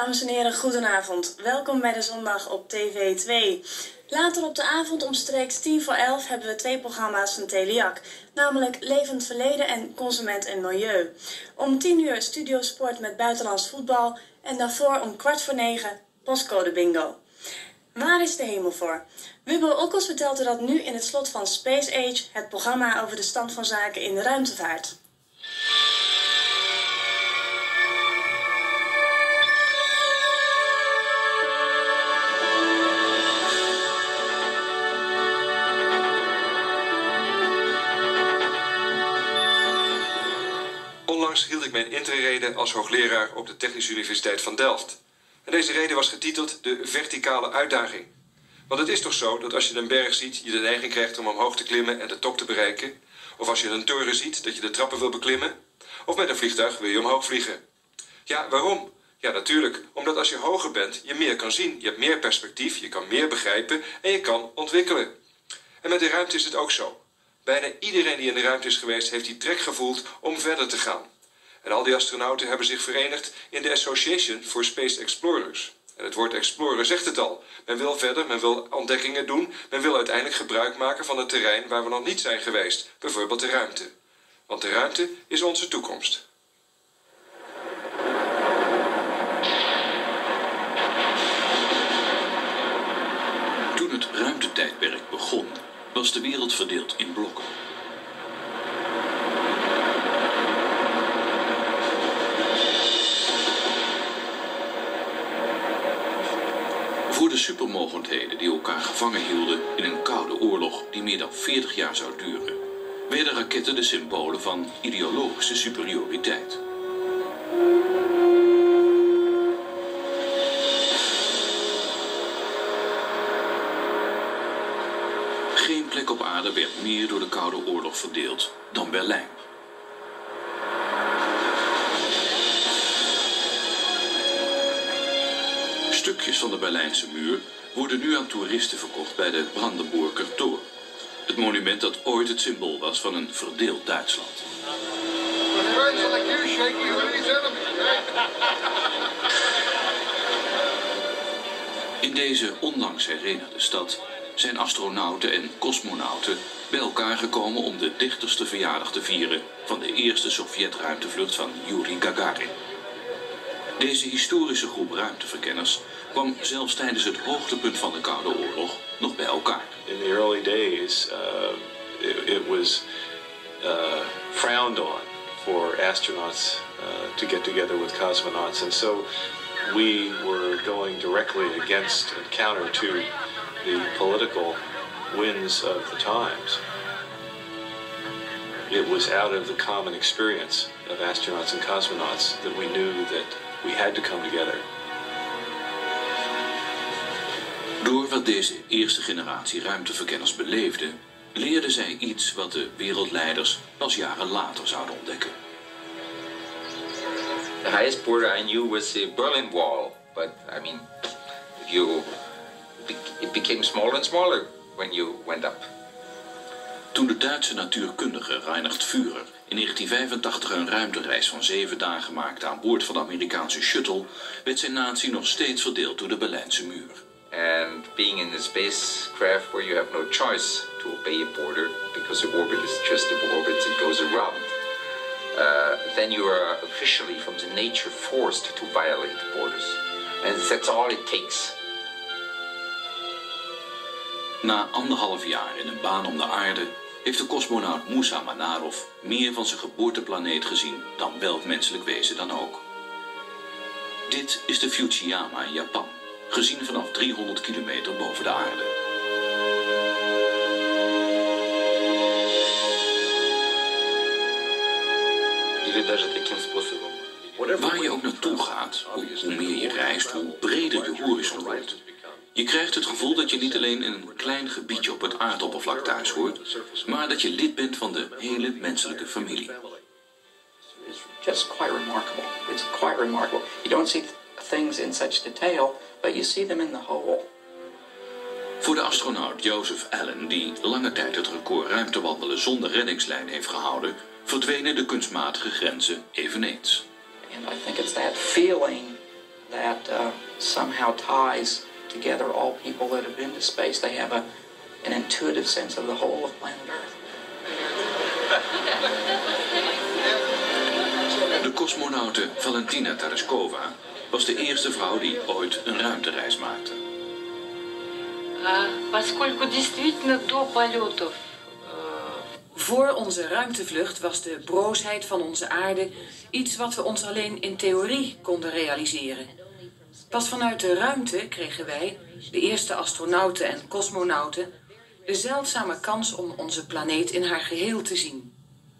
Dames en heren, goedenavond. Welkom bij de Zondag op TV 2. Later op de avond omstreeks 11:10 hebben we 2 programma's van Teliak. Namelijk Levend Verleden en Consument en Milieu. Om 10:00 Studio Sport met buitenlands voetbal. En daarvoor om 9:15 Postcode Bingo. Waar is de hemel voor? Wubbo Okkels vertelt u dat nu in het slot van Space Age, het programma over de stand van zaken in de ruimtevaart. Onlangs hield ik mijn intrerede als hoogleraar op de Technische Universiteit van Delft. En deze rede was getiteld de verticale uitdaging. Want het is toch zo dat als je een berg ziet, je de neiging krijgt om omhoog te klimmen en de top te bereiken? Of als je een toren ziet, dat je de trappen wil beklimmen? Of met een vliegtuig wil je omhoog vliegen? Ja, waarom? Ja, natuurlijk, omdat als je hoger bent, je meer kan zien. Je hebt meer perspectief, je kan meer begrijpen en je kan ontwikkelen. En met de ruimte is het ook zo. Bijna iedereen die in de ruimte is geweest, heeft die trek gevoeld om verder te gaan. En al die astronauten hebben zich verenigd in de Association for Space Explorers. En het woord explorer zegt het al. Men wil verder, men wil ontdekkingen doen. Men wil uiteindelijk gebruik maken van het terrein waar we nog niet zijn geweest. Bijvoorbeeld de ruimte. Want de ruimte is onze toekomst. Toen het ruimtetijdperk begon, was de wereld verdeeld in blokken. Voor de supermogendheden die elkaar gevangen hielden in een koude oorlog die meer dan 40 jaar zou duren, werden raketten de symbolen van ideologische superioriteit. Geen plek op aarde werd meer door de Koude Oorlog verdeeld dan Berlijn. Stukjes van de Berlijnse muur worden nu aan toeristen verkocht bij de Brandenburger Tor. Het monument dat ooit het symbool was van een verdeeld Duitsland. In deze onlangs herinnerde stad zijn astronauten en cosmonauten bij elkaar gekomen om de 30ste verjaardag te vieren van de eerste Sovjet-ruimtevlucht van Yuri Gagarin. Deze historische groep ruimteverkenners kwam zelfs tijdens het hoogtepunt van de Koude Oorlog nog bij elkaar. In the early days, it was frowned on for astronauts to get together with cosmonauts, and so we were going directly against and counter to the political winds of the times. It was out of the common experience of astronauts and cosmonauts that we knew that we had to come together. Door wat deze eerste generatie ruimteverkenners beleefden, leerden zij iets wat de wereldleiders pas jaren later zouden ontdekken. The highest border I knew was the Berlin Wall, but I mean, it became smaller and smaller when you went up. Toen de Duitse natuurkundige Reinhard Führer in 1985 een ruimtereis van 7 dagen maakte aan boord van de Amerikaanse shuttle, werd zijn natie nog steeds verdeeld door de Berlijnse muur. And being in a spacecraft where you have no choice to obey a border, because the orbit is just the orbit, it goes around, then you are officially from the nature forced to violate borders. And that's all it takes. Na 1,5 jaar in een baan om de aarde heeft de cosmonaut Musa Manarov meer van zijn geboorteplaneet gezien dan welk menselijk wezen dan ook. Dit is de Fujiyama in Japan, gezien vanaf 300 kilometer boven de aarde. Waar je ook naartoe gaat, hoe meer je reist, hoe breder de horizon wordt. Je krijgt het gevoel dat je niet alleen in een klein gebiedje op het aardoppervlak thuis hoort, maar dat je lid bent van de hele menselijke familie. It's just quite remarkable. It's quite remarkable. You don't see things in such detail, but you see them in the whole. Voor de astronaut Joseph Allen, die lange tijd het record ruimtewandelen zonder reddingslijn heeft gehouden, verdwenen de kunstmatige grenzen eveneens. And I think it's that feeling that somehow ties together all people that have been to space. They have an intuitive sense of the whole of planet Earth. De cosmonaute Valentina Tereshkova was de eerste vrouw die ooit een ruimtereis maakte. Поскольку действительно до полетов. Voor onze ruimtevlucht was de broosheid van onze aarde iets wat we ons alleen in theorie konden realiseren. Pas vanuit de ruimte kregen wij, de eerste astronauten en cosmonauten, de zeldzame kans om onze planeet in haar geheel te zien.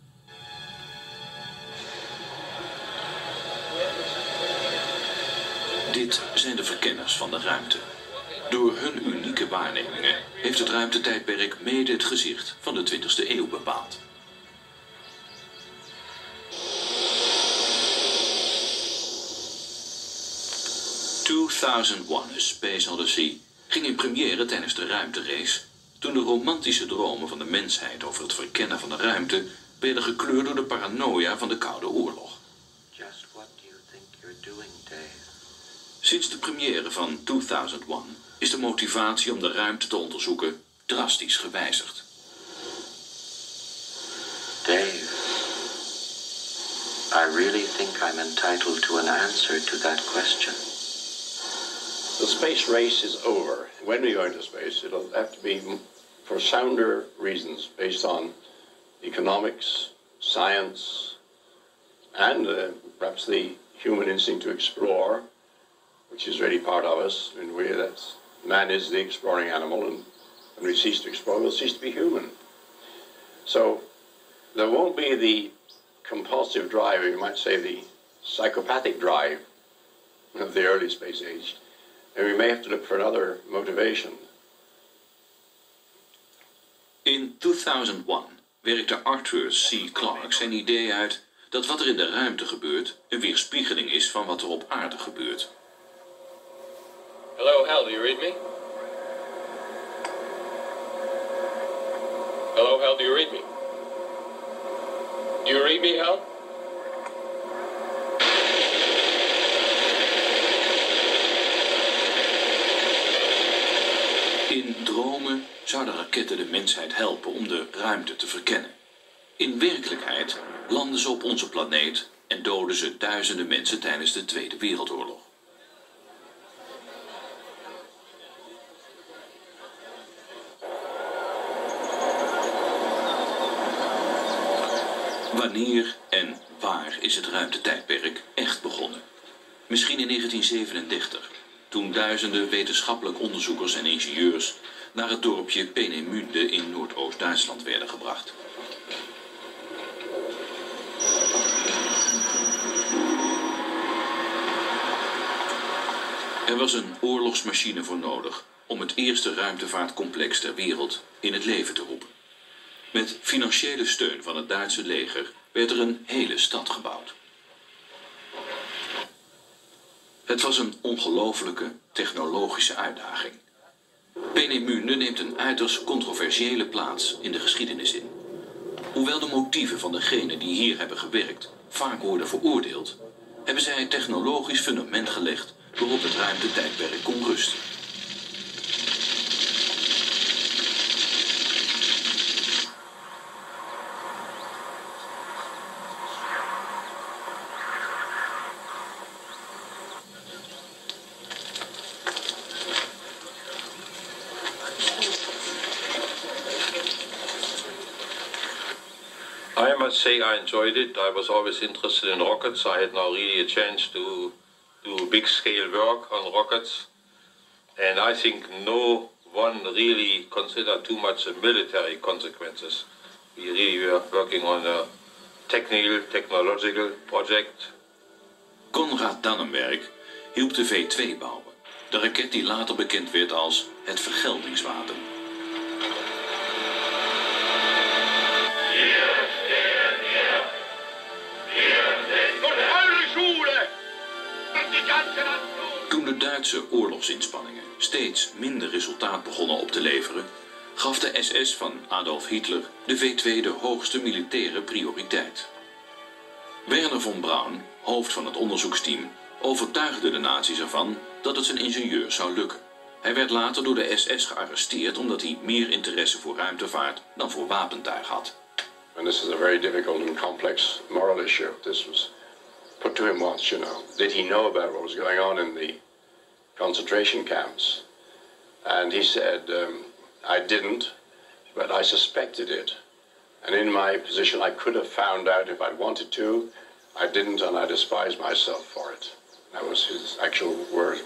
Dit zijn de verkenners van de ruimte. Door hun unieke waarnemingen heeft het ruimtetijdperk mede het gezicht van de 20e eeuw bepaald. ...2001 A Space Odyssey ging in première tijdens de ruimterace... toen de romantische dromen van de mensheid over het verkennen van de ruimte... werden gekleurd door de paranoia van de Koude Oorlog. Just what do you think you're doing, Dave? Sinds de première van 2001 is de motivatie om de ruimte te onderzoeken drastisch gewijzigd. Dave, I really think I'm entitled to an answer to that question. The space race is over. When we go into space, it'll have to be for sounder reasons, based on economics, science, and perhaps the human instinct to explore, which is really part of us. In a way that man is the exploring animal, and when we cease to explore, we'll cease to be human. So there won't be the compulsive drive, or you might say the psychopathic drive of the early space age. And we may have to look for another motivation. In 2001 werkte Arthur C. Clarke zijn idee uit dat wat er in de ruimte gebeurt een weerspiegeling is van wat er op aarde gebeurt. Hello, Hal, do you read me? Hello, Hal, do you read me? Do you read me, Hal? In dromen zouden raketten de mensheid helpen om de ruimte te verkennen. In werkelijkheid landen ze op onze planeet en doden ze duizenden mensen tijdens de Tweede Wereldoorlog. Wanneer en waar is het ruimtetijdperk echt begonnen? Misschien in 1937, toen duizenden wetenschappelijk onderzoekers en ingenieurs naar het dorpje Peenemünde in Noordoost-Duitsland werden gebracht. Er was een oorlogsmachine voor nodig om het eerste ruimtevaartcomplex ter wereld in het leven te roepen. Met financiële steun van het Duitse leger werd er een hele stad gebouwd. Het was een ongelofelijke technologische uitdaging. Peenemünde neemt een uiterst controversiële plaats in de geschiedenis in. Hoewel de motieven van degenen die hier hebben gewerkt vaak worden veroordeeld, hebben zij een technologisch fundament gelegd waarop het ruimtetijdperk kon rusten. I must say I enjoyed it. I was always interested in rockets. I had now really a chance to do big-scale work on rockets. And I think no one really considered too much the military consequences. We really were working on a technological project. Konrad Dannenberg hielp de V2 bouwen. De raket die later bekend werd als het vergeldingswapen. Toen de Duitse oorlogsinspanningen steeds minder resultaat begonnen op te leveren, gaf de SS van Adolf Hitler de V2 de hoogste militaire prioriteit. Werner von Braun, hoofd van het onderzoeksteam, overtuigde de nazi's ervan dat het zijn ingenieurs zou lukken. Hij werd later door de SS gearresteerd omdat hij meer interesse voor ruimtevaart dan voor wapentuig had. And this is a very difficult and complex moral issue. This was put to him once, you know. Did he know about what was going on in the concentration camps? And he said, I didn't, but I suspected it. And in my position, I could have found out if I'd wanted to. I didn't, and I despise myself for it. That was his actual words.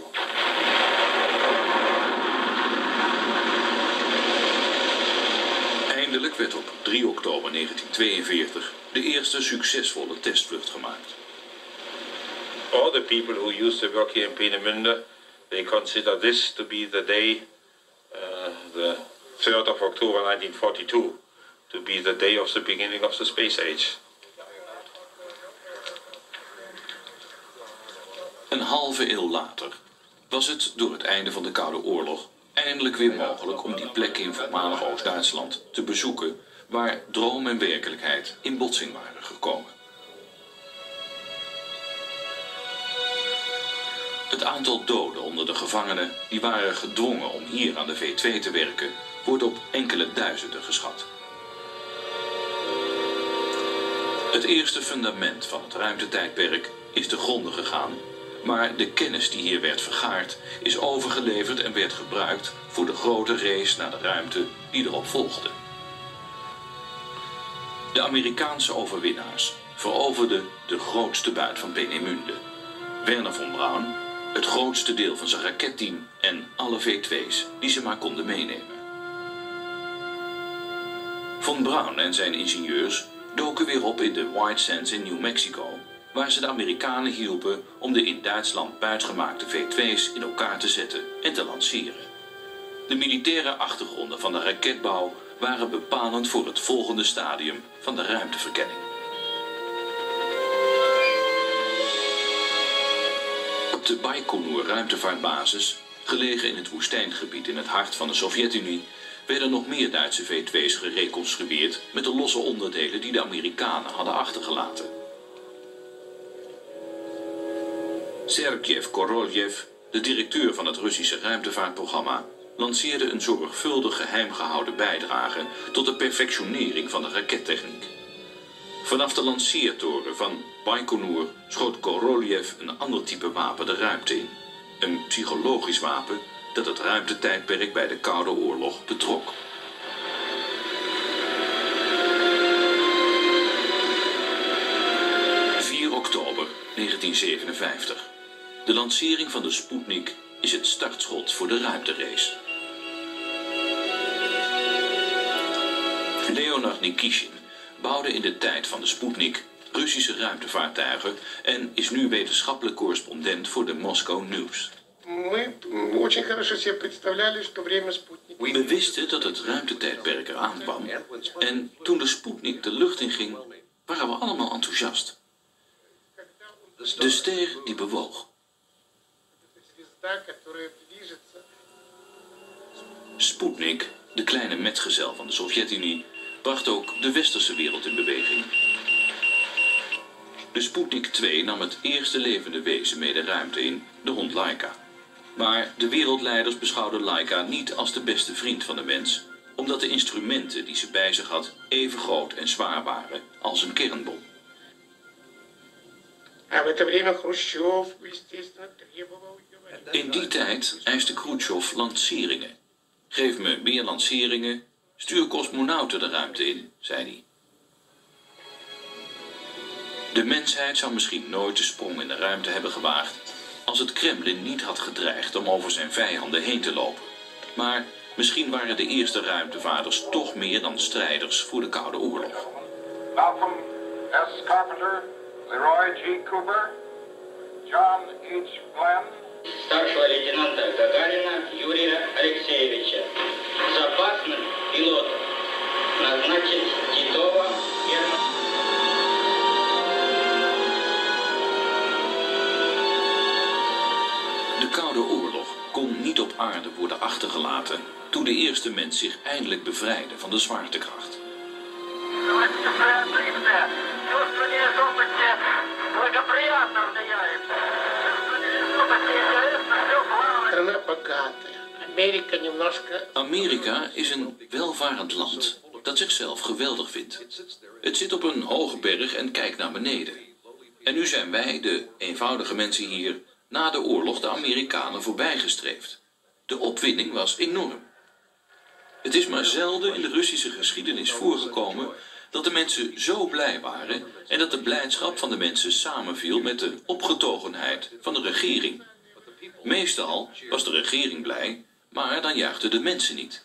Eindelijk werd op 3 oktober 1942 de eerste succesvolle testvlucht gemaakt. All the people who used to work here in Peenemünde, they consider this to be the day, the 3rd of October 1942, to be the day of the beginning of the space age. Een halve eeuw later was het door het einde van de Koude Oorlog eindelijk weer mogelijk om die plek in voormalig Oost-Duitsland te bezoeken waar droom en werkelijkheid in botsing waren gekomen. Het aantal doden onder de gevangenen die waren gedwongen om hier aan de V2 te werken wordt op enkele duizenden geschat. Het eerste fundament van het ruimtetijdperk is te gronde gegaan, maar de kennis die hier werd vergaard is overgeleverd en werd gebruikt voor de grote race naar de ruimte die erop volgde. De Amerikaanse overwinnaars veroverden de grootste buit van Peenemünde. Wernher von Braun, het grootste deel van zijn raketteam en alle V2's die ze maar konden meenemen. Von Braun en zijn ingenieurs doken weer op in de White Sands in New Mexico, waar ze de Amerikanen hielpen om de in Duitsland buitgemaakte V2's in elkaar te zetten en te lanceren. De militaire achtergronden van de raketbouw waren bepalend voor het volgende stadium van de ruimteverkenning. Op de Baikonur ruimtevaartbasis, gelegen in het woestijngebied in het hart van de Sovjet-Unie, werden nog meer Duitse V2's gereconstrueerd met de losse onderdelen die de Amerikanen hadden achtergelaten. Sergej Korolev, de directeur van het Russische ruimtevaartprogramma, lanceerde een zorgvuldig geheim gehouden bijdrage tot de perfectionering van de rakettechniek. Vanaf de lanceertoren van Baikonur schoot Korolev een ander type wapen de ruimte in. Een psychologisch wapen dat het ruimtetijdperk bij de Koude Oorlog betrok. Oktober 1957. De lancering van de Sputnik is het startschot voor de ruimterace. Leonard Nikishin bouwde in de tijd van de Sputnik Russische ruimtevaartuigen en is nu wetenschappelijk correspondent voor de Moscow News. We wisten dat het ruimtetijdperk eraan kwam en toen de Sputnik de lucht in ging, waren we allemaal enthousiast. De ster die bewoog. Sputnik, de kleine metgezel van de Sovjet-Unie, bracht ook de westerse wereld in beweging. De Sputnik 2 nam het eerste levende wezen mee de ruimte in, de hond Laika. Maar de wereldleiders beschouwden Laika niet als de beste vriend van de mens, omdat de instrumenten die ze bij zich had even groot en zwaar waren als een kernbom. In die tijd eiste Khrushchev lanceringen. Geef me meer lanceringen, stuur cosmonauten de ruimte in, zei hij. De mensheid zou misschien nooit de sprong in de ruimte hebben gewaagd als het Kremlin niet had gedreigd om over zijn vijanden heen te lopen. Maar misschien waren de eerste ruimtevaarders toch meer dan strijders voor de Koude Oorlog. Malcolm S. Carpenter, Leroy G. Cooper, John H. Glenn. Старшего лейтенанта Гагарина Юрия Алексеевича. Запасным пилотом назначить Титова Германа. De Koude Oorlog kon niet op aarde worden achtergelaten toen de eerste mens zich eindelijk bevrijdde van de zwaartekracht. Amerika is een welvarend land dat zichzelf geweldig vindt. Het zit op een hoge berg en kijkt naar beneden. En nu zijn wij, de eenvoudige mensen hier, na de oorlog de Amerikanen voorbijgestreefd. De opwinding was enorm. Het is maar zelden in de Russische geschiedenis voorgekomen dat de mensen zo blij waren en dat de blijdschap van de mensen samenviel met de opgetogenheid van de regering. Meestal was de regering blij, maar dan juichten de mensen niet.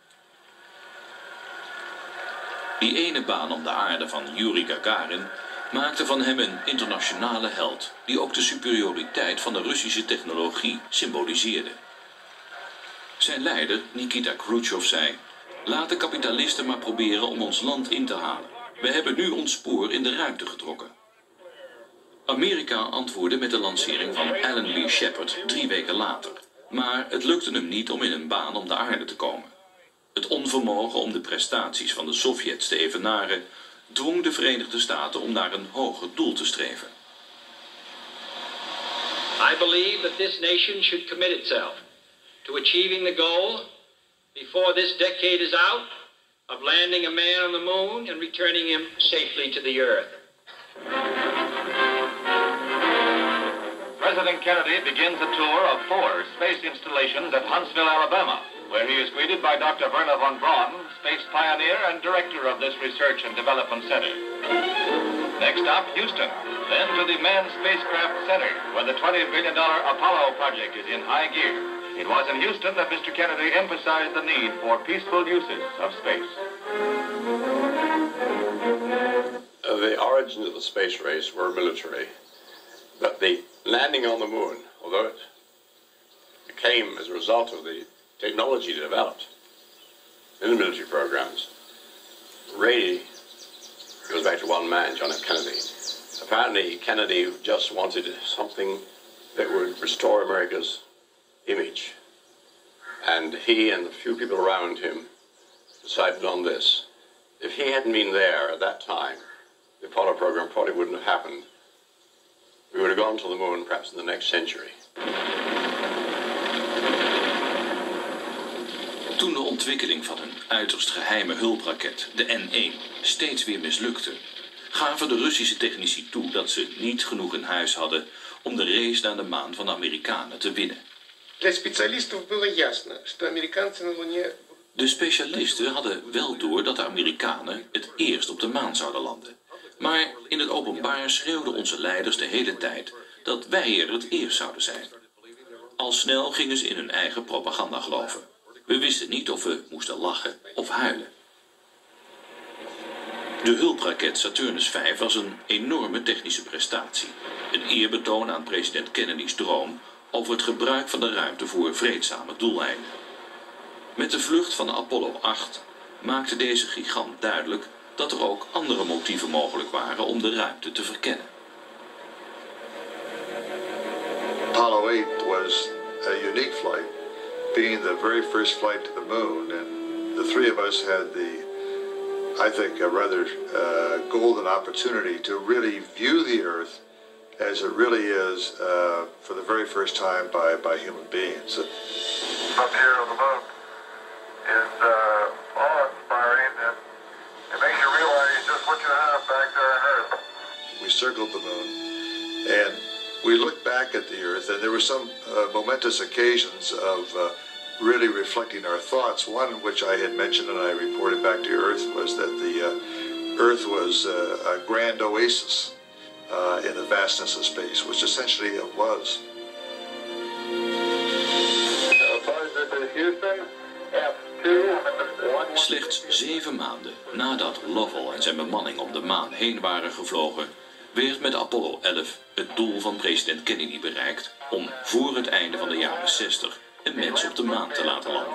Die ene baan om de aarde van Yuri Gagarin maakte van hem een internationale held, die ook de superioriteit van de Russische technologie symboliseerde. Zijn leider, Nikita Khrushchev, zei: laat de kapitalisten maar proberen om ons land in te halen. We hebben nu ons spoor in de ruimte getrokken. Amerika antwoordde met de lancering van Alan Lee Shepard 3 weken later. Maar het lukte hem niet om in een baan om de aarde te komen. Het onvermogen om de prestaties van de Sovjets te evenaren dwong de Verenigde Staten om naar een hoger doel te streven. I believe that this nation should commit itself to achieving the goal before this decade is out of landing a man on the moon and returning him safely to the earth. President Kennedy begins a tour of 4 space installations at Huntsville, Alabama, where he is greeted by Dr. Werner von Braun, space pioneer and director of this Research and Development Center. Next stop, Houston, then to the Manned Spacecraft Center, where the $20 billion Apollo project is in high gear. It was in Houston that Mr. Kennedy emphasized the need for peaceful uses of space. The origins of the space race were military, but the landing on the moon, although it came as a result of the technology developed in the military programs, really goes back to one man, John F. Kennedy. Apparently, Kennedy just wanted something that would restore America's image. And he and the few people around him decided on this. If he hadn't been there at that time, the Apollo program probably wouldn't have happened. We would have gone to the moon perhaps in the next century. Toen de ontwikkeling van een uiterst geheime hulpraket, de N-1, steeds weer mislukte, gaven de Russische technici toe dat ze niet genoeg in huis hadden om de race naar de maan van de Amerikanen te winnen. De specialisten hadden wel door dat de Amerikanen het eerst op de maan zouden landen. Maar in het openbaar schreeuwden onze leiders de hele tijd dat wij er het eerst zouden zijn. Al snel gingen ze in hun eigen propaganda geloven. We wisten niet of we moesten lachen of huilen. De hulpraket Saturnus V was een enorme technische prestatie. Een eerbetoon aan president Kennedy's droom over het gebruik van de ruimte voor vreedzame doeleinden. Met de vlucht van de Apollo 8 maakte deze gigant duidelijk dat er ook andere motieven mogelijk waren om de ruimte te verkennen. Apollo 8 was a unique flight, being the very first flight to the moon, and the 3 of us had the, I think, a rather golden opportunity to really view the Earth as it really is for the very first time by human beings. Up here on the moon is awe-inspiring, and it makes you realize just what you have back there on Earth. We circled the moon, and we looked back at the Earth, and there were some momentous occasions of really reflecting our thoughts. One which I had mentioned and I reported back to Earth was that the Earth was a grand oasis in the vastness of space, which essentially it was. Slechts 7 maanden nadat Lovell en zijn bemanning om de maan heen waren gevlogen, werd met Apollo 11 het doel van president Kennedy bereikt om voor het einde van de jaren 60 een mens op de maan te laten landen.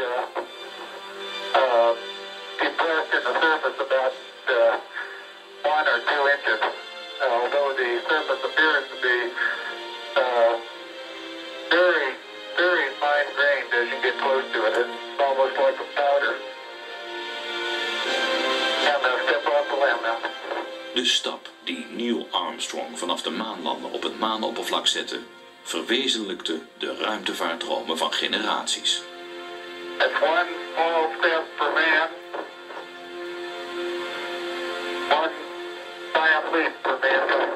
Although the surface appears to be very, very fine-grained as you get close to it. It's almost like a powder. And step off the limb now. De stap die Neil Armstrong vanaf de maanlander op het maanoppervlak zette, verwezenlijkte de ruimtevaartdromen van generaties. That's one small step for man, one giant leap for mankind.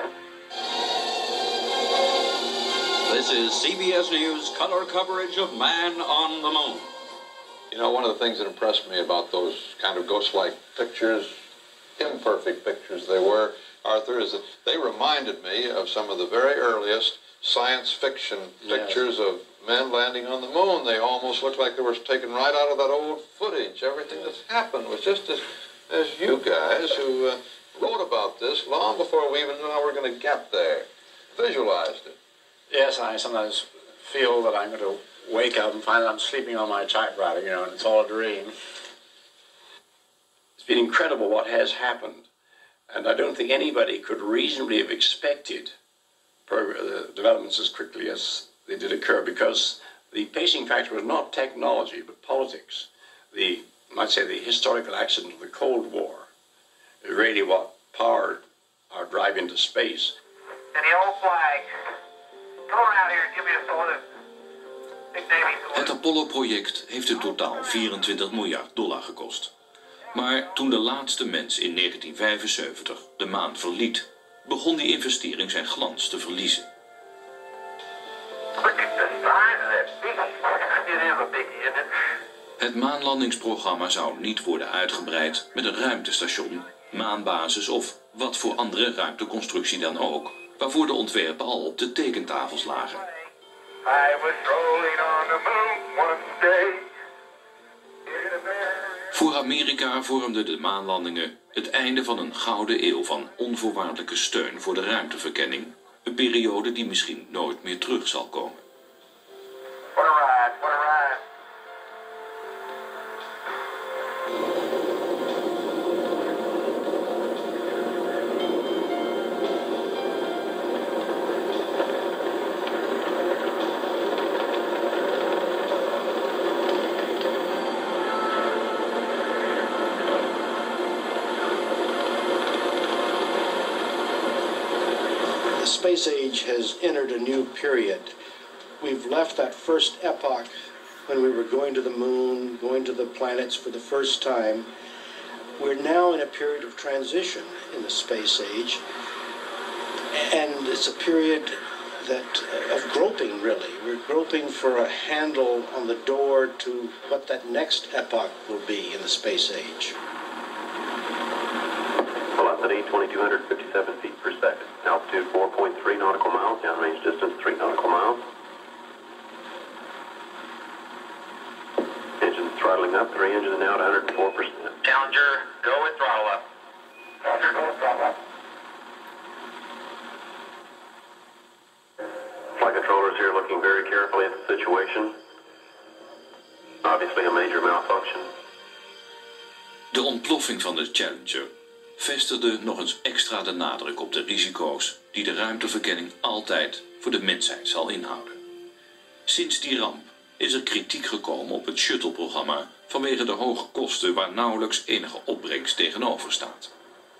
This is CBS News color coverage of Man on the Moon. You know, one of the things that impressed me about those kind of ghost-like pictures, imperfect pictures they were, Arthur, is that they reminded me of some of the very earliest science fiction pictures of men landing on the moon. They almost looked like they were taken right out of that old footage. Everything that's happened was just as you guys who wrote about this long before we even knew how we were going to get there, visualized it. Yes, I sometimes feel that I'm going to wake up and find that I'm sleeping on my typewriter, and it's all a dream. It's been incredible what has happened, and I don't think anybody could reasonably have expected the developments as quickly as they did occur, because the pacing factor was not technology, but politics. I might say the historical accident of the Cold War is really what powered our drive into space. And the old flag. Come around here and give me a salute. Big Navy salute. Het Apollo-project heeft in totaal $24 miljard gekost. Maar toen de laatste mens in 1975 de maan verliet, begon die investering zijn glans te verliezen. Look at the size of that biggie. It is a biggie, isn't it? Het maanlandingsprogramma zou niet worden uitgebreid met een ruimtestation, maanbasis of wat voor andere ruimteconstructie dan ook, waarvoor de ontwerpen al op de tekentafels lagen. I was rolling on the moon one day. Voor Amerika vormden de maanlandingen het einde van een gouden eeuw van onvoorwaardelijke steun voor de ruimteverkenning. Een periode die misschien nooit meer terug zal komen. What a ride, what a ride. The space age has entered a new period. We've left that first epoch when we were going to the moon, going to the planets for the first time. We're now in a period of transition in the space age, and it's a period of groping, really. We're groping for a handle on the door to what that next epoch will be in the space age. Velocity 2,257 feet per second. Altitude 4.3 nautical miles. Downrange distance 3 nautical miles. Engine throttling up. 3 engines now at 104%. Challenger, go with throttle up. Challenger, go with throttle up. Flight controllers here looking very carefully at the situation. Obviously a major malfunction. De ontploffing van de Challenger vestigde nog eens extra de nadruk op de risico's die de ruimteverkenning altijd voor de mensheid zal inhouden. Sinds die ramp is er kritiek gekomen op het shuttle-programma vanwege de hoge kosten waar nauwelijks enige opbrengst tegenover staat.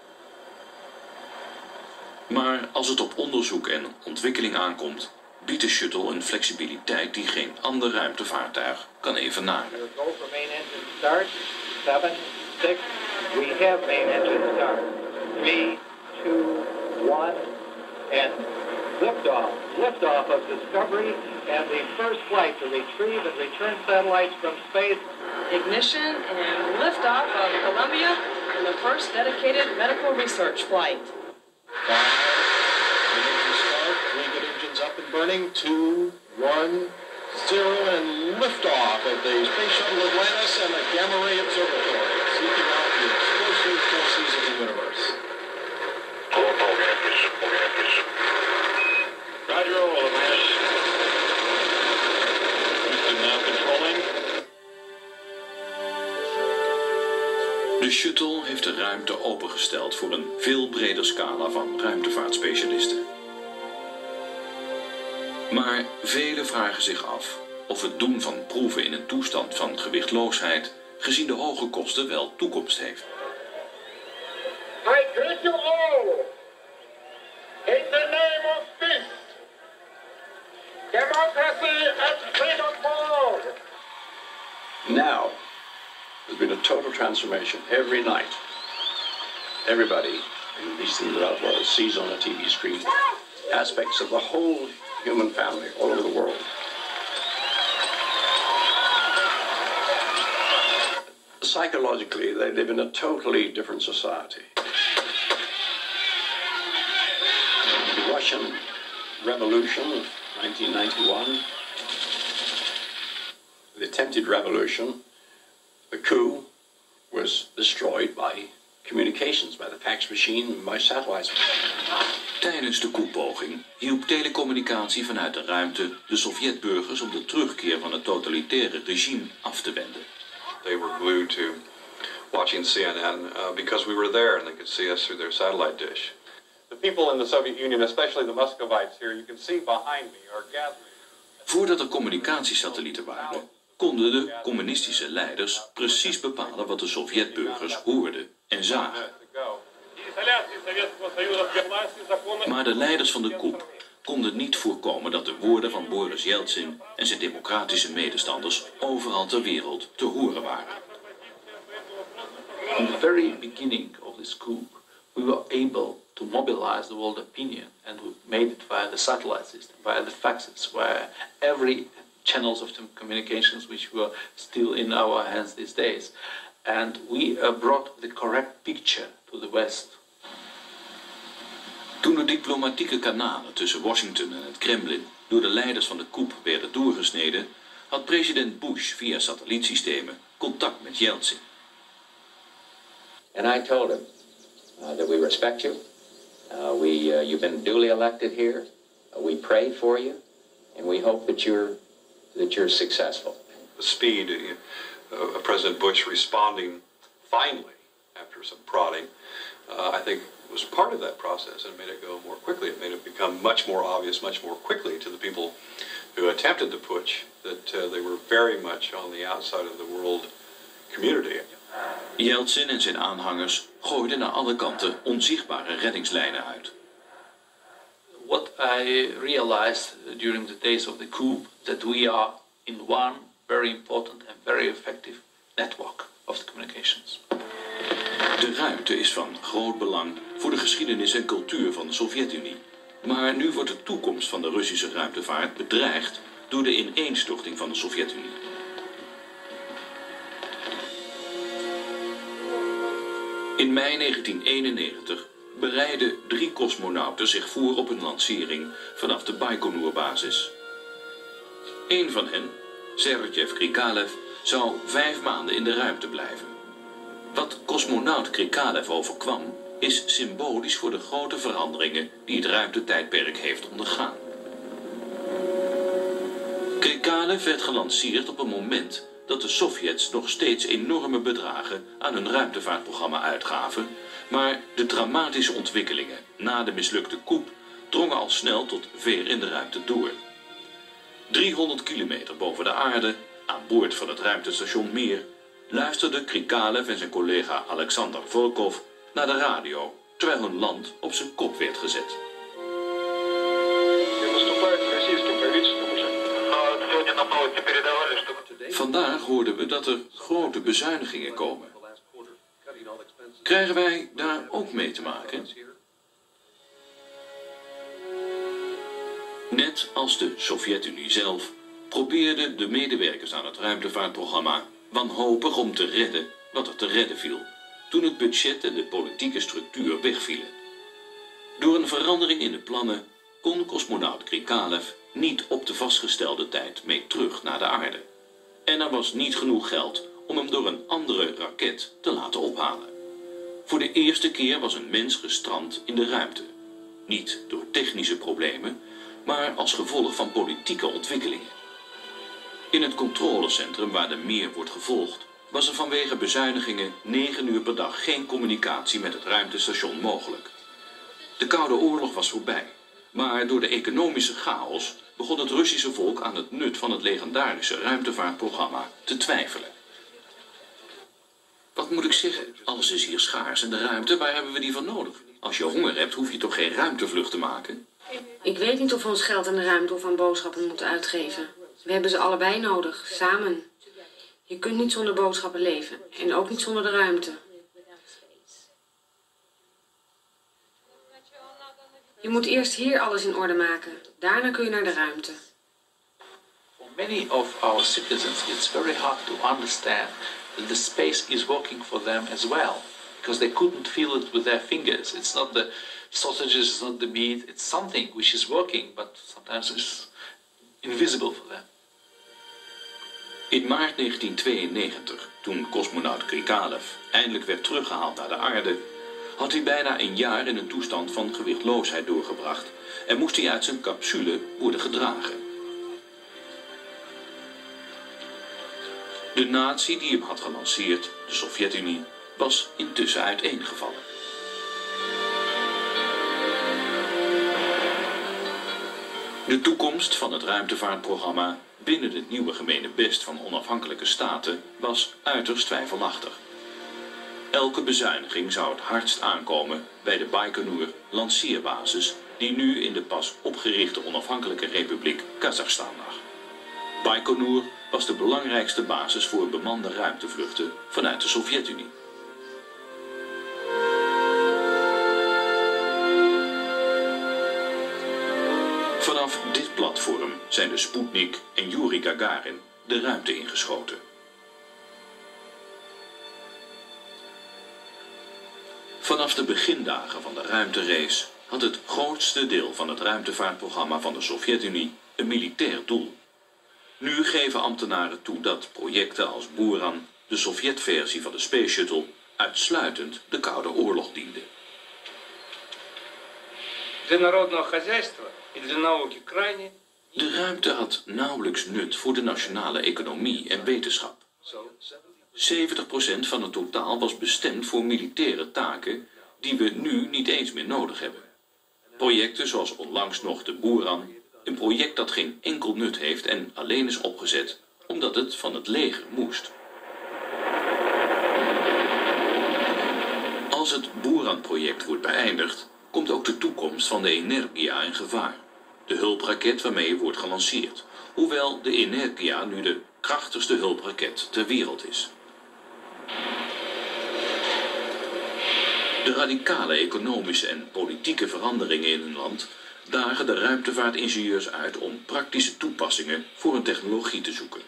Maar als het op onderzoek en ontwikkeling aankomt, biedt de shuttle een flexibiliteit die geen ander ruimtevaartuig kan evenaren. Go for main engine start. 7, 6. We have main engine start. 3, 2, 1, and liftoff. Liftoff of Discovery and the first flight to retrieve and return satellites from space. Ignition and liftoff of Columbia and the first dedicated medical research flight. 5, engine start. 3 good engines up and burning. 2, 1, 0, and liftoff of the Space Shuttle Atlantis and the Gamma Ray Observatory, seeking out the explosive forces of the universe. Roger, roll, Atlantis. Houston now controlling. De shuttle heeft de ruimte opengesteld voor een veel breder scala van ruimtevaartspecialisten. Maar velen vragen zich af of het doen van proeven in een toestand van gewichtloosheid gezien de hoge kosten wel toekomst heeft. I greet you all in the name of peace, democracy and freedom for all. transformation every night. Everybody in these things developed world sees on a TV screen aspects of the whole human family all over the world. Psychologically, they live in a totally different society. The Russian Revolution of 1991, the attempted revolution, the coup, was destroyed by communications, by the fax machine, by satellites. Tijdens de koepoging hielp telecommunicatie vanuit de ruimte de Sovjetburgers om de terugkeer van het totalitaire regime af te wenden. They were glued to watching CNN because we were there and they could see us through their satellite dish. The people in the Soviet Union, especially the Muscovites here, you can see behind me, are gathering. Voordat er communicatiesatellieten waren, konden de communistische leiders precies bepalen wat de Sovjetburgers hoorden en zagen. Maar de leiders van de coup konden niet voorkomen dat de woorden van Boris Yeltsin en zijn democratische medestanders overal ter wereld te horen waren. From the very beginning of this coup, we were able to mobilize the world opinion, and we made it via the satellite system, via the faxes, via every channels of communications which were still in our hands these days. And we brought the correct picture to the West. Toen de diplomatieke kanalen tussen Washington en het Kremlin door de leiders van de coup werden doorgesneden, had president Bush via satellietsystemen contact met Yeltsin. And I told him that we respect you. You've been duly elected here. We pray for you, and we hope that you're successful. The speed of President Bush responding finally after some prodding, I think was part of that process and made it go more quickly. It made it become much more obvious, much more quickly to the people who attempted the putsch that they were very much on the outside of the world community. Yeltsin en zijn aanhangers gooiden naar alle kanten onzichtbare reddingslijnen uit. What I realized during the days of the coup, that we are in one very important and very effective network of the communications. De ruimte is van groot belang voor de geschiedenis en cultuur van de Sovjet-Unie. Maar nu wordt de toekomst van de Russische ruimtevaart bedreigd door de ineenstorting van de Sovjet-Unie. In mei 1991 bereidden 3 cosmonauten zich voor op een lancering vanaf de Baikonur-basis. Eén van hen, Sergej Krikalev, zou 5 maanden in de ruimte blijven. Wat cosmonaut Krikalev overkwam, is symbolisch voor de grote veranderingen die het ruimtetijdperk heeft ondergaan. Krikalev werd gelanceerd op een moment dat de Sovjets nog steeds enorme bedragen aan hun ruimtevaartprogramma uitgaven, maar de dramatische ontwikkelingen na de mislukte coup drongen al snel tot ver in de ruimte door. 300 kilometer boven de aarde, aan boord van het ruimtestation Mir, luisterde Krikalev en zijn collega Alexander Volkov naar de radio, terwijl hun land op zijn kop werd gezet. Vandaag hoorden we dat er grote bezuinigingen komen. Krijgen wij daar ook mee te maken? Net als de Sovjet-Unie zelf probeerden de medewerkers aan het ruimtevaartprogramma wanhopig om te redden wat er te redden viel, toen het budget en de politieke structuur wegvielen. Door een verandering in de plannen kon cosmonaut Krikalev niet op de vastgestelde tijd mee terug naar de aarde. En er was niet genoeg geld om hem door een andere raket te laten ophalen. Voor de eerste keer was een mens gestrand in de ruimte. Niet door technische problemen, maar als gevolg van politieke ontwikkelingen. In het controlecentrum waar de Mir wordt gevolgd, was er vanwege bezuinigingen 9 uur per dag geen communicatie met het ruimtestation mogelijk. De Koude Oorlog was voorbij, maar door de economische chaos begon het Russische volk aan het nut van het legendarische ruimtevaartprogramma te twijfelen. Wat moet ik zeggen? Alles is hier schaars en de ruimte, waar hebben we die van nodig? Als je honger hebt, hoef je toch geen ruimtevlucht te maken? Ik weet niet of we ons geld aan de ruimte of aan boodschappen moeten uitgeven. We hebben ze allebei nodig, samen. Je kunt niet zonder boodschappen leven en ook niet zonder de ruimte. Je moet eerst hier alles in orde maken. Daarna kun je naar de ruimte. For many of our citizens, it's very hard to understand that the space is working for them as well, because they couldn't feel it with their fingers. It's not the sausages, it's not the meat, it's something which is working, but sometimes it's invisible for them. In maart 1992, toen cosmonaut Krikalev eindelijk werd teruggehaald naar de aarde, had hij bijna een jaar in een toestand van gewichtloosheid doorgebracht en moest hij uit zijn capsule worden gedragen. De natie die hem had gelanceerd, de Sovjet-Unie, was intussen uiteengevallen. De toekomst van het ruimtevaartprogramma binnen het nieuwe gemeenebest van onafhankelijke staten was uiterst twijfelachtig. Elke bezuiniging zou het hardst aankomen bij de Baikonur lanceerbasis die nu in de pas opgerichte onafhankelijke republiek Kazachstan lag. Baikonur was de belangrijkste basis voor bemande ruimtevluchten vanuit de Sovjet-Unie. Vanaf dit platform zijn de Sputnik en Yuri Gagarin de ruimte ingeschoten. Vanaf de begindagen van de ruimterace had het grootste deel van het ruimtevaartprogramma van de Sovjet-Unie een militair doel. Nu geven ambtenaren toe dat projecten als Buran, de Sovjet-versie van de Space Shuttle, uitsluitend de Koude Oorlog dienden. De ruimte had nauwelijks nut voor de nationale economie en wetenschap. 70% van het totaal was bestemd voor militaire taken die we nu niet eens meer nodig hebben. Projecten zoals onlangs nog de Buran, een project dat geen enkel nut heeft en alleen is opgezet omdat het van het leger moest. Als het Buran-project wordt beëindigd, komt ook de toekomst van de Energia in gevaar. De hulpraket waarmee wordt gelanceerd, hoewel de Energia nu de krachtigste hulpraket ter wereld is. De radicale economische en politieke veranderingen in een land dagen de ruimtevaartingenieurs uit om praktische toepassingen voor een technologie te zoeken.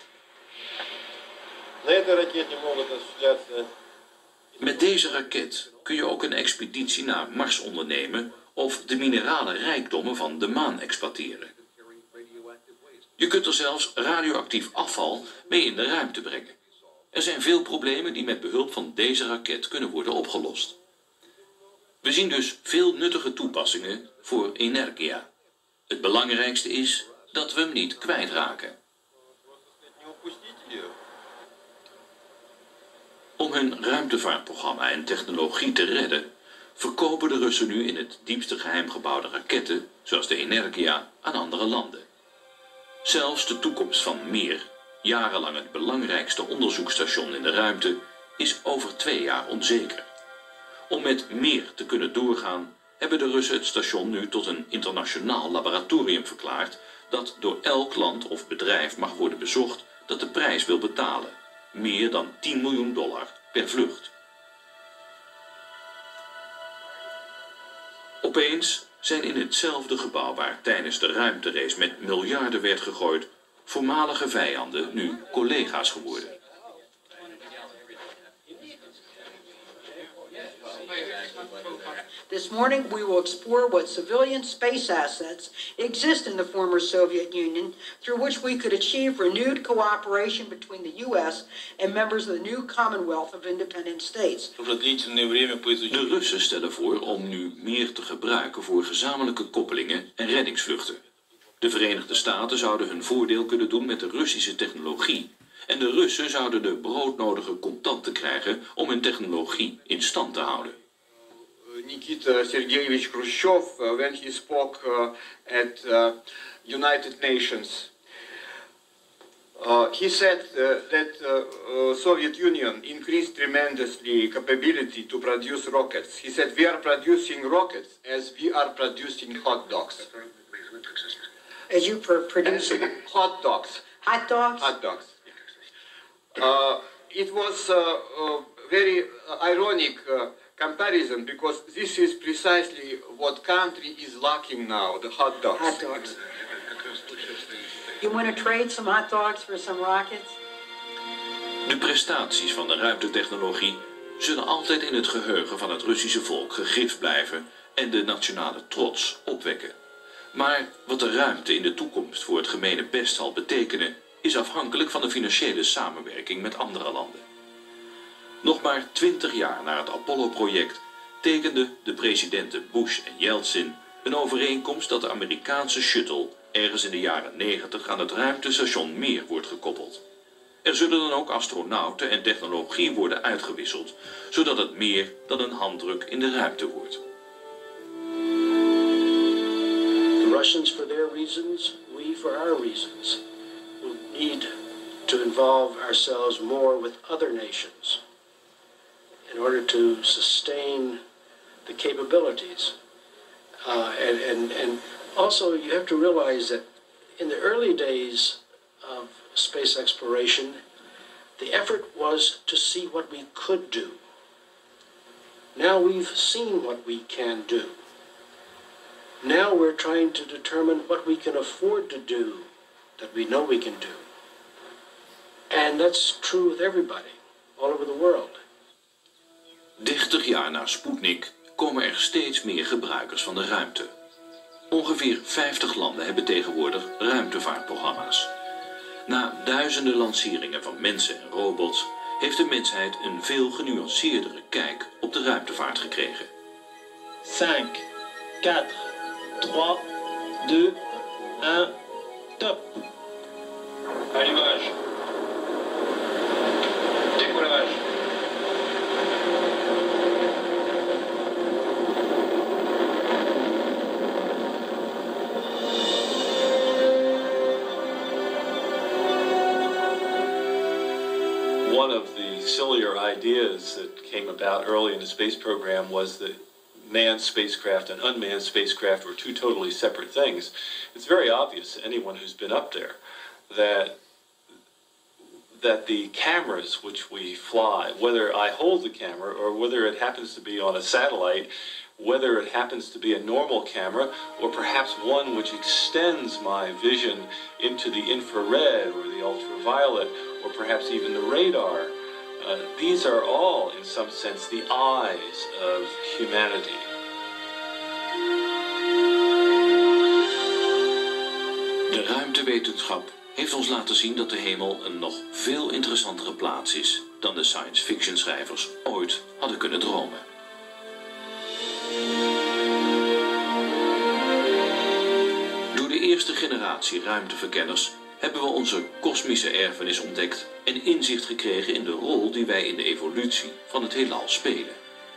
Met deze raket kun je ook een expeditie naar Mars ondernemen of de minerale rijkdommen van de maan exploiteren. Je kunt er zelfs radioactief afval mee in de ruimte brengen. Er zijn veel problemen die met behulp van deze raket kunnen worden opgelost. We zien dus veel nuttige toepassingen voor Energia. Het belangrijkste is dat we hem niet kwijtraken. Om hun ruimtevaartprogramma en technologie te redden, verkopen de Russen nu in het diepste geheim gebouwde raketten, zoals de Energia, aan andere landen. Zelfs de toekomst van Mir, jarenlang het belangrijkste onderzoeksstation in de ruimte, is over 2 jaar onzeker. Om met Mir te kunnen doorgaan, hebben de Russen het station nu tot een internationaal laboratorium verklaard, dat door elk land of bedrijf mag worden bezocht dat de prijs wil betalen. Meer dan $10 miljoen per vlucht. Opeens zijn in hetzelfde gebouw waar tijdens de ruimterace met miljarden werd gegooid, voormalige vijanden nu collega's geworden. This morning we will explore what civilian space assets exist in the former Soviet Union through which we could achieve renewed cooperation between the U.S. and members of the new Commonwealth of Independent States. De Russen stellen voor om nu meer te gebruiken voor gezamenlijke koppelingen en reddingsvluchten. De Verenigde Staten zouden hun voordeel kunnen doen met de Russische technologie. En de Russen zouden de broodnodige contanten krijgen om hun technologie in stand te houden. Nikita Sergeyevich Khrushchev, when he spoke at United Nations, he said that Soviet Union increased tremendously capability to produce rockets. He said we are producing rockets as we are producing hot dogs. As you produce hot dogs. Hot dogs? Hot dogs. It was a very ironic comparison because this is precisely what country is lacking now, the hot dogs. Hot dogs. You want to trade some hot dogs for some rockets? De prestaties van de ruimtetechnologie zullen altijd in het geheugen van het Russische volk gegrift blijven en de nationale trots opwekken. Maar wat de ruimte in de toekomst voor het gemene best zal betekenen, is afhankelijk van de financiële samenwerking met andere landen. Nog maar 20 jaar na het Apollo-project tekenden de presidenten Bush en Yeltsin een overeenkomst dat de Amerikaanse shuttle ergens in de jaren 90 aan het ruimtestation Mir wordt gekoppeld. Er zullen dan ook astronauten en technologie worden uitgewisseld, zodat het meer dan een handdruk in de ruimte wordt. The Russians for their reasons, we for our reasons. We need to involve ourselves more with other nations in order to sustain the capabilities. And also you have to realize that in the early days of space exploration, the effort was to see what we could do. Now we've seen what we can do. Now we're trying to determine what we can afford to do, that we know we can do. And that's true with everybody, all over the world. 30 jaar na Sputnik komen er steeds meer gebruikers van de ruimte. Ongeveer 50 landen hebben tegenwoordig ruimtevaartprogramma's. Na duizenden lanceringen van mensen en robots heeft de mensheid een veel genuanceerdere kijk op de ruimtevaart gekregen. 5, 4, 3, 2, 1, top. Allumage. Décollage. One of the sillier ideas that came about early in the space program was that manned spacecraft and unmanned spacecraft were two totally separate things. It's very obvious to anyone who's been up there that the cameras which we fly, whether I hold the camera or whether it happens to be on a satellite, whether it happens to be a normal camera or perhaps one which extends my vision into the infrared or the ultraviolet or perhaps even the radar, these are all, in some sense, the eyes of humanity. De ruimtewetenschap heeft ons laten zien dat de hemel een nog veel interessantere plaats is dan de science fiction schrijvers ooit hadden kunnen dromen. Door de eerste generatie ruimteverkenners hebben we onze kosmische erfenis ontdekt en inzicht gekregen in de rol die wij in de evolutie van het heelal spelen.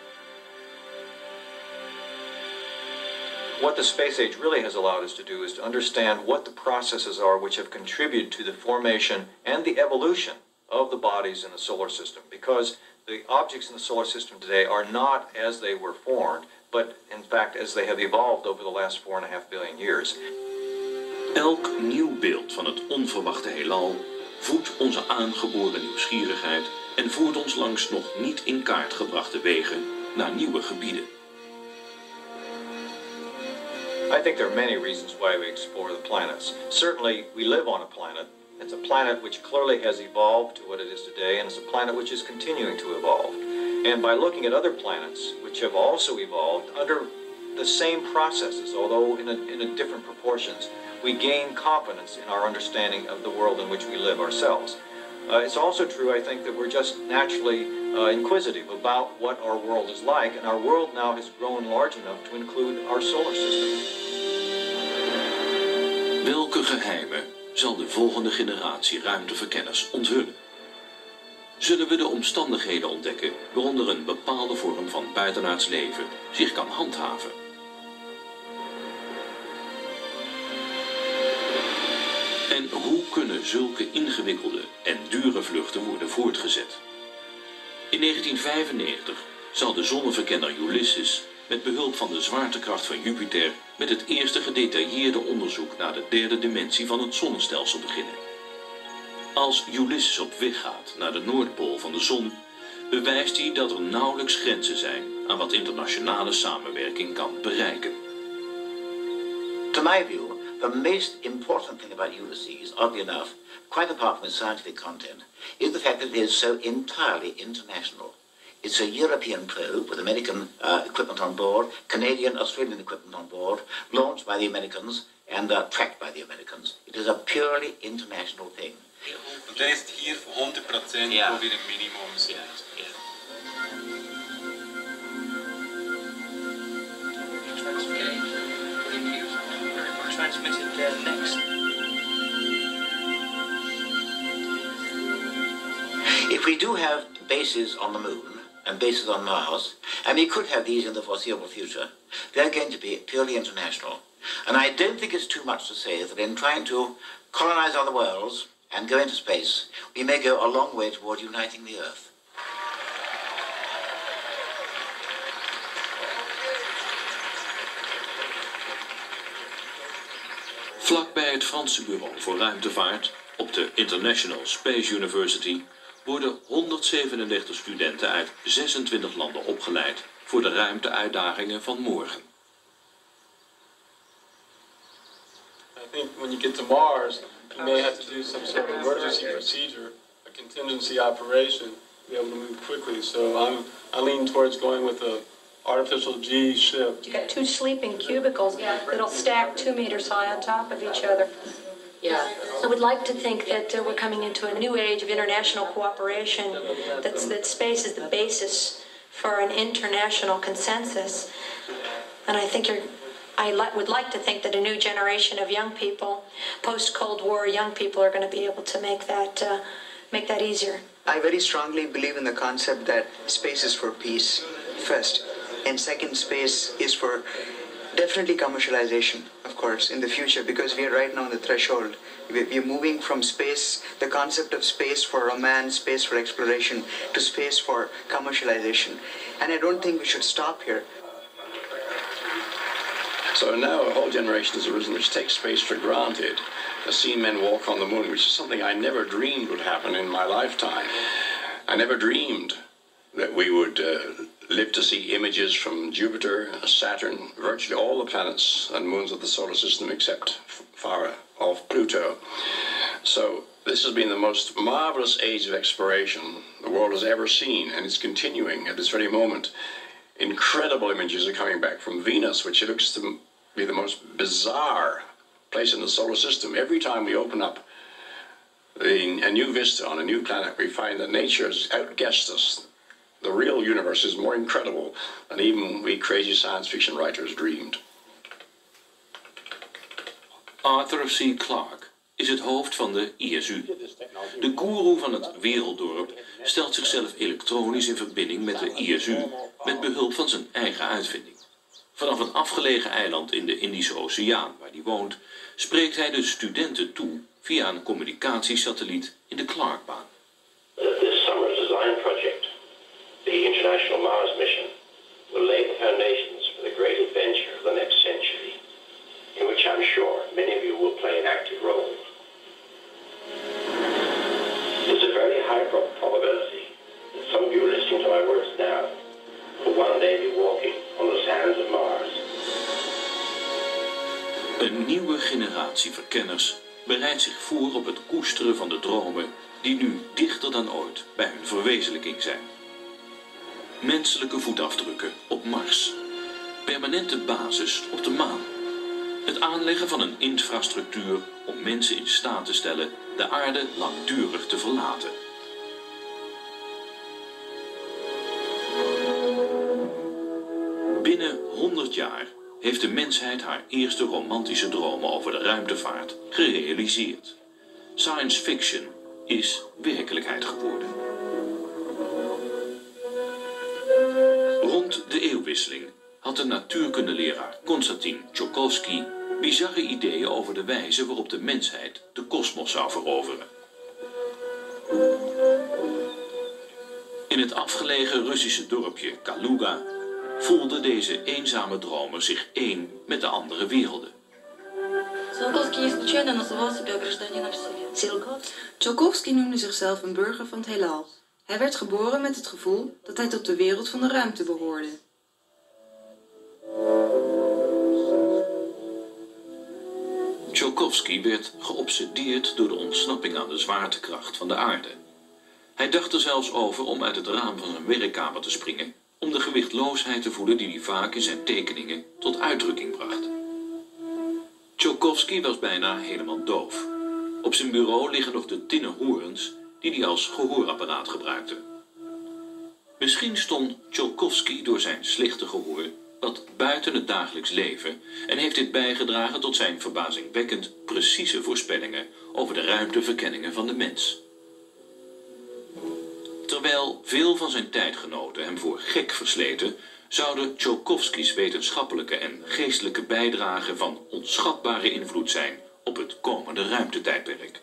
What the space age really has allowed us to do is to understand what the processes are which have contributed to the formation and the evolution of the bodies in the solar system. Because the objects in the solar system today are not as they were formed, but in fact as they have evolved over the last 4.5 billion years. Elk nieuw beeld van het onverwachte heelal voedt onze aangeboren nieuwsgierigheid en voert ons langs nog niet in kaart gebrachte wegen naar nieuwe gebieden. I think there are many reasons why we explore the planets. Certainly, we live on a planet. It's a planet which clearly has evolved to what it is today, and it's a planet which is continuing to evolve. And by looking at other planets, which have also evolved under the same processes, although in a different proportions, we gain confidence in our understanding of the world in which we live ourselves. It's also true, I think, that we're just naturally inquisitive about what our world is like, and our world now has grown large enough to include our solar system. Welke geheimen zal de volgende generatie ruimteverkenners onthullen? Zullen we de omstandigheden ontdekken waaronder een bepaalde vorm van buitenaards leven zich kan handhaven? En hoe kunnen zulke ingewikkelde en dure vluchten worden voortgezet? In 1995 zal de zonneverkenner Ulysses met behulp van de zwaartekracht van Jupiter met het eerste gedetailleerde onderzoek naar de derde dimensie van het zonnestelsel beginnen. Als Ulysses op weg gaat naar de Noordpool van de zon, bewijst hij dat er nauwelijks grenzen zijn aan wat internationale samenwerking kan bereiken. To my view, the most important thing about Ulysses, oddly enough, quite apart from its scientific content, is the fact that it is so entirely international. It's a European probe with American equipment on board, Canadian, Australian equipment on board, launched by the Americans and tracked by the Americans. It is a purely international thing. Dan is het hier 100% over een minimum zit. Transmitted next. If we do have bases on the moon and bases on Mars, and we could have these in the foreseeable future, they're going to be purely international. And I don't think it's too much to say that in trying to colonize other worlds and go into space, we may go a long way toward uniting the Earth. Vlakbij het Franse Bureau voor Ruimtevaart, op de International Space University, worden 137 studenten uit 26 landen opgeleid voor de ruimteuitdagingen van morgen. I think when you get to Mars, you may have to do some sort of emergency procedure, a contingency operation, to be able to move quickly. So I lean towards going with a artificial G ship. You got 2 sleeping cubicles that'll stack 2 meters high on top of each other. Yeah, I would like to think that we're coming into a new age of international cooperation, that space is the basis for an international consensus. And I think would like to think that a new generation of young people, post-Cold War young people, are going to be able to make that easier. I very strongly believe in the concept that space is for peace, first. And second, space is for definitely commercialization, of course, in the future, because we are right now on the threshold. We're moving from space, the concept of space for romance, space for exploration, to space for commercialization. And I don't think we should stop here. So now a whole generation has arisen which takes space for granted, has seen men walk on the moon, which is something I never dreamed would happen in my lifetime. I never dreamed that we would live to see images from Jupiter, Saturn, virtually all the planets and moons of the solar system except far off Pluto. So this has been the most marvelous age of exploration the world has ever seen, and it's continuing at this very moment. Incredible images are coming back from Venus, which looks to be the most bizarre place in the solar system. Every time we open up a new vista on a new planet, we find that nature has outguessed us. The real universe is more incredible than even we crazy science fiction writers dreamed. Arthur C. Clarke is het hoofd van de ISU. De goeroe van het werelddorp stelt zichzelf elektronisch in verbinding met de ISU met behulp van zijn eigen uitvinding. Vanaf een afgelegen eiland in de Indische Oceaan waar hij woont, spreekt hij de studenten toe via een communicatiesatelliet in de Clarkebaan. This summer's design project, the International Mars Mission, will lay the foundations for the great adventure of the next century, in which I'm sure many of you will play an active role. There's a very high probability that some of you listening to my words now will one day be walking on the sands of Mars. Een nieuwe generatie verkenners bereidt zich voor op het koesteren van de dromen die nu dichter dan ooit bij hun verwezenlijking zijn. Menselijke voetafdrukken op Mars. Permanente basis op de maan. Het aanleggen van een infrastructuur om mensen in staat te stellen de aarde langdurig te verlaten. Binnen 100 jaar heeft de mensheid haar eerste romantische dromen over de ruimtevaart gerealiseerd. Science fiction is werkelijkheid geworden. Rond de eeuwwisseling had de natuurkundeleraar Konstantin Tsiolkovsky bizarre ideeën over de wijze waarop de mensheid de kosmos zou veroveren. In het afgelegen Russische dorpje Kaluga voelde deze eenzame dromer zich één met de andere werelden. Tsiolkovsky noemde zichzelf een burger van het heelal. Hij werd geboren met het gevoel dat hij tot de wereld van de ruimte behoorde. Tsiolkovsky werd geobsedeerd door de ontsnapping aan de zwaartekracht van de aarde. Hij dacht er zelfs over om uit het raam van zijn werkkamer te springen, om de gewichtloosheid te voelen die hij vaak in zijn tekeningen tot uitdrukking bracht. Tsiolkovsky was bijna helemaal doof. Op zijn bureau liggen nog de tinnen hoorns die hij als gehoorapparaat gebruikte. Misschien stond Tsiolkovsky door zijn slechte gehoor wat buiten het dagelijks leven en heeft dit bijgedragen tot zijn verbazingwekkend precieze voorspellingen over de ruimteverkenningen van de mens. Terwijl veel van zijn tijdgenoten hem voor gek versleten, zouden Tsiolkovsky's wetenschappelijke en geestelijke bijdrage van onschatbare invloed zijn op het komende ruimtetijdperk.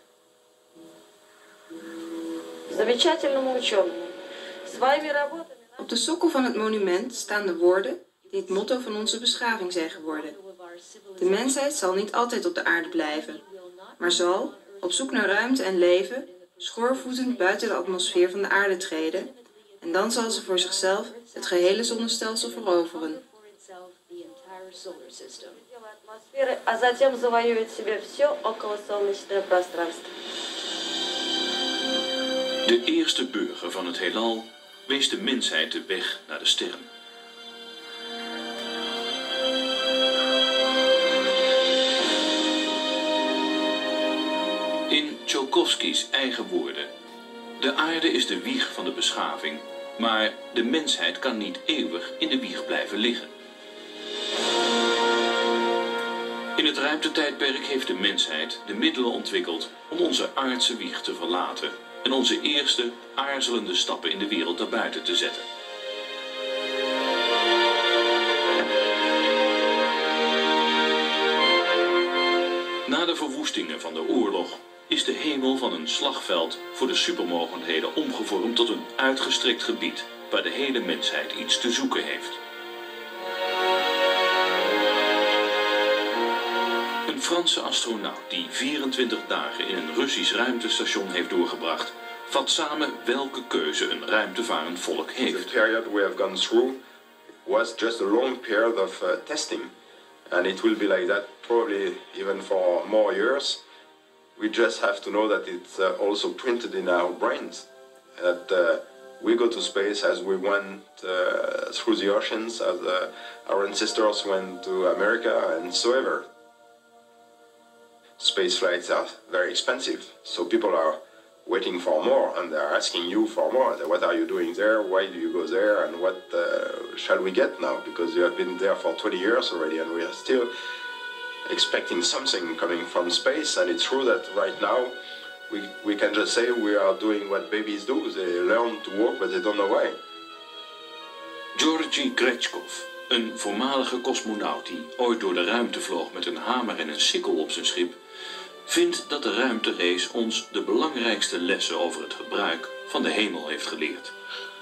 Op de sokkel van het monument staan de woorden die het motto van onze beschaving zijn geworden. De mensheid zal niet altijd op de aarde blijven, maar zal, op zoek naar ruimte en leven, schoorvoetend buiten de atmosfeer van de aarde treden, en dan zal ze voor zichzelf het gehele zonnestelsel veroveren. De eerste burger van het heelal wees de mensheid de weg naar de sterren. In Tsiolkovsky's eigen woorden: de aarde is de wieg van de beschaving, maar de mensheid kan niet eeuwig in de wieg blijven liggen. In het ruimtetijdperk heeft de mensheid de middelen ontwikkeld om onze aardse wieg te verlaten en onze eerste aarzelende stappen in de wereld daarbuiten te zetten. Na de verwoestingen van de oorlog is de hemel van een slagveld voor de supermogendheden omgevormd tot een uitgestrekt gebied waar de hele mensheid iets te zoeken heeft. Een Franse astronaut die 24 dagen in een Russisch ruimtestation heeft doorgebracht, vat samen welke keuze een ruimtevarend volk heeft. The period we have gone through was just a long period of testing, and it will be like that probably even for more years. We just have to know that it's also printed in our brains, that we go to space as we went through the oceans, as our ancestors went to America, and so ever. Space flights are very expensive, so people are waiting for more, and they're asking you for more. What are you doing there? Why do you go there? And what shall we get now? Because you have been there for 20 years already, and we are still expecting something coming from space. And it's true that right now we can just say we are doing what babies do. They learn to walk, but they don't know why. Georgy Grechkov, een voormalige cosmonaut die ooit door de ruimte vloog met een hamer en een sikkel op zijn schip, vindt dat de ruimterace ons de belangrijkste lessen over het gebruik van de hemel heeft geleerd.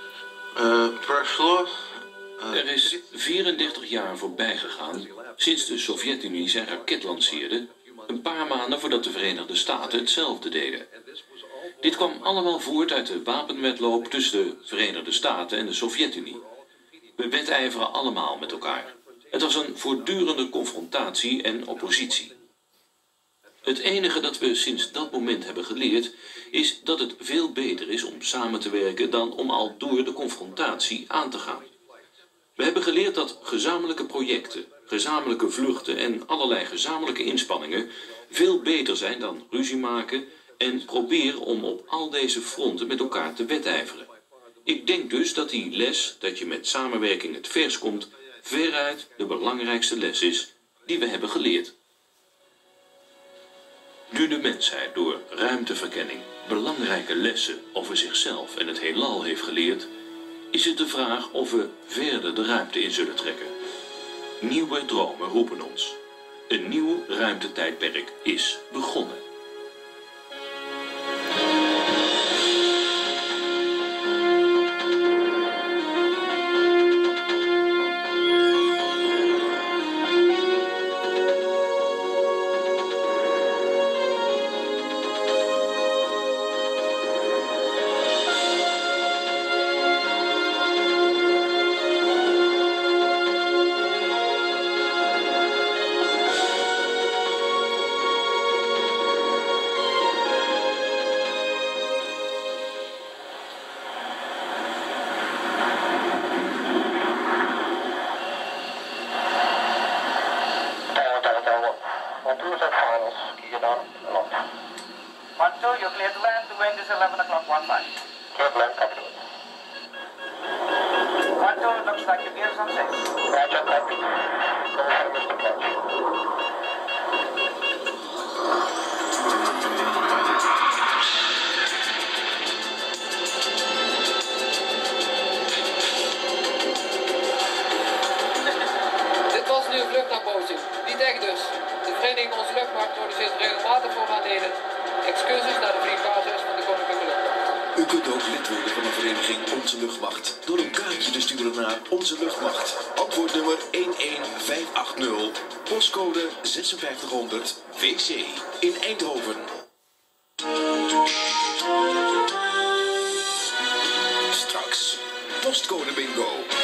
Er is 34 jaar voorbij gegaan sinds de Sovjet-Unie zijn raket lanceerde, een paar maanden voordat de Verenigde Staten hetzelfde deden. Dit kwam allemaal voort uit de wapenwedloop tussen de Verenigde Staten en de Sovjet-Unie. We wedijveren allemaal met elkaar. Het was een voortdurende confrontatie en oppositie. Het enige dat we sinds dat moment hebben geleerd is dat het veel beter is om samen te werken dan om al door de confrontatie aan te gaan. We hebben geleerd dat gezamenlijke projecten, gezamenlijke vluchten en allerlei gezamenlijke inspanningen veel beter zijn dan ruzie maken en proberen om op al deze fronten met elkaar te wedijveren. Ik denk dus dat die les, dat je met samenwerking het vers komt, veruit de belangrijkste les is die we hebben geleerd. Nu de mensheid door ruimteverkenning belangrijke lessen over zichzelf en het heelal heeft geleerd, is het de vraag of we verder de ruimte in zullen trekken. Nieuwe dromen roepen ons. Een nieuw ruimtetijdperk is begonnen. down. 1-2, you're clear to land. The wind is 11 o'clock, 1-5. Clear to land, copy. 1-2, looks like the gear is on 6. Roger, copy. Go ahead, Mr. Fletch. Dit was nu een vluchtnarbootje. Niet echt dus. De Vereniging Onze Luchtmacht produceert regelmatig voorraadheden. Excuses naar de vliegbasis van de Koninklijke Luchtmacht. U kunt ook lid worden van de vereniging Onze Luchtmacht door een kaartje te sturen naar Onze Luchtmacht. Antwoordnummer 11580, postcode 5600 WC in Eindhoven. Straks postcode bingo.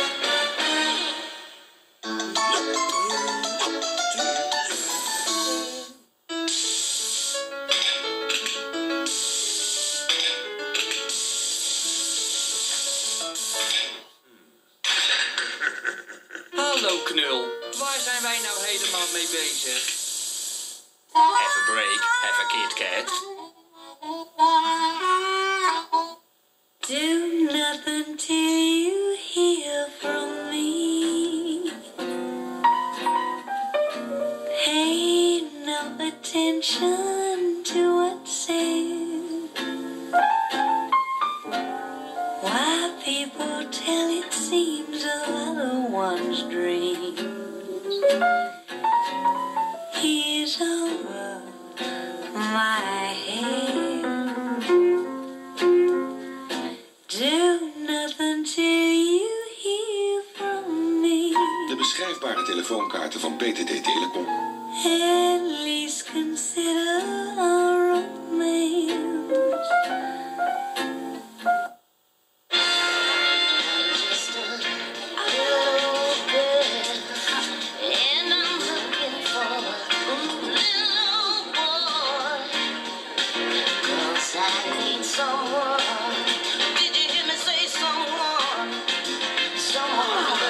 Hallo knul, waar zijn wij nou helemaal mee bezig? Have a break, have a Kit Kat. Do nothing till you hear from me. Pay no attention to what's said. Why people tell it seems of other one's dreams. He's over my head. Do nothing till you hear from me. De beschrijfbare telefoonkaarten van PTT Telecom. At least consider our romance. And I'm looking for a little boy, 'cause I need someone. Did you hear me say someone? Someone.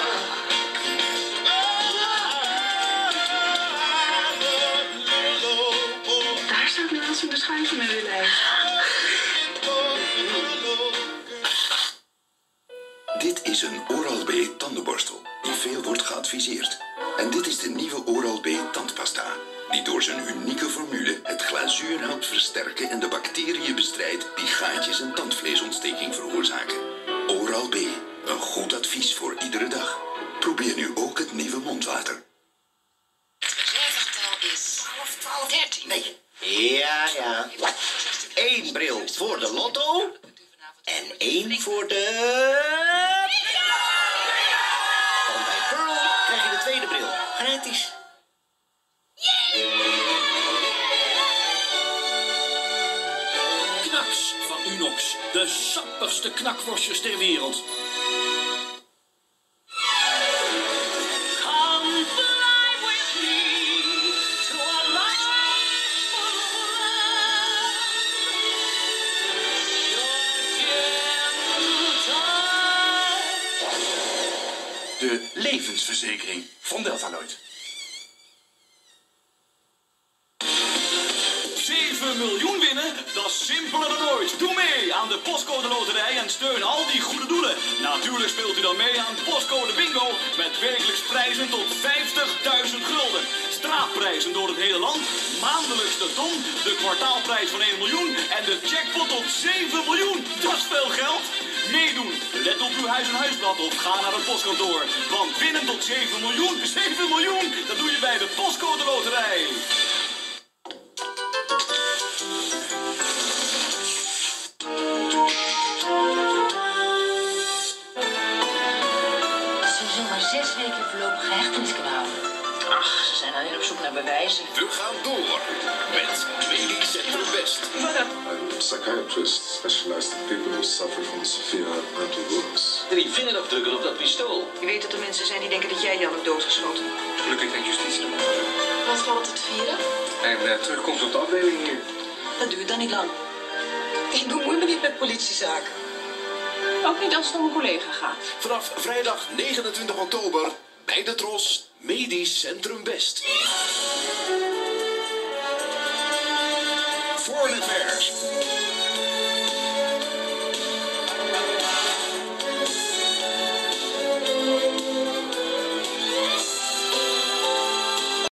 Daar staat naast een beschrijving met uw lijst. Dit is een Oral-B tandenborstel die veel wordt geadviseerd. En dit is de nieuwe Oral-B tandpasta, die door zijn unieke formule het glazuur helpt versterken en de bacteriën bestrijdt die gaatjes en tandvleesontsteking veroorzaken. Oral-B, een goed advies voor iedere dag. Probeer nu ook het nieuwe mondwater. Het reservegetal is 13. Nee. Ja. 1 bril voor de lotto en 1 voor de... Want bij Pearl krijg je de tweede bril gratis. Knaks van Unox, de sappigste knakworstjes ter wereld. Come fly with me to a life full of love. De levensverzekering van Deltaloid. 7 miljoen winnen? Dat is simpeler dan ooit. Doe mee aan de Postcode Loterij en steun al die goede doelen. Natuurlijk speelt u dan mee aan Postcode Bingo met wekelijks prijzen tot 50.000 gulden. Straatprijzen door het hele land, maandelijks de ton, de kwartaalprijs van 1 miljoen en de jackpot tot 7 miljoen. Dat is veel geld. Meedoen, let op uw huis- en huisblad of ga naar het postkantoor. Want winnen tot 7 miljoen, 7 miljoen, dat doe je bij de Postcode Loterij. Ze zullen maar 6 weken voorlopige hechtenis kunnen houden. Ach, ze zijn alleen op zoek naar bewijzen. We gaan door met Medisch Centrum West. I'm a psychiatrist specialized in people who suffer from severe mental wounds. 3 vingerafdrukken op dat pistool. Je weet dat er mensen zijn die denken dat jij Jan hebt doodgeschoten. Gelukkig denkt justitie nog. Wat gaat het vieren? En terugkomt op de afdeling hier. Dat duurt dan niet lang. Ik bemoei me niet met politiezaken. Ook niet als het om een collega gaat. Vanaf vrijdag 29 oktober bij de Tros Medisch Centrum West. Foreign Affairs.